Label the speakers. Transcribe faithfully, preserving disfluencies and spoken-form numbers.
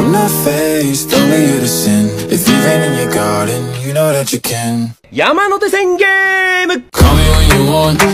Speaker 1: I'm not faced, only here to sin. If you rain in your garden, you know that you can.
Speaker 2: 山手線ゲーム
Speaker 1: Call me when you want